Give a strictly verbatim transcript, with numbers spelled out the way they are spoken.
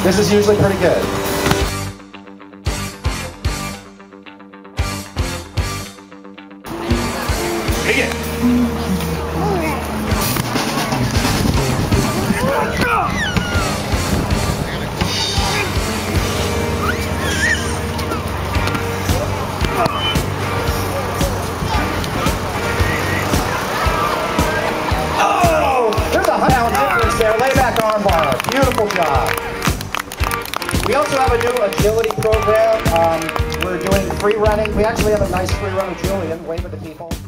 This is usually pretty good. Begin. Armbar. Beautiful job. We also have a new agility program. Um, we're doing free running. We actually have a nice free run with Julian. Wave at the people.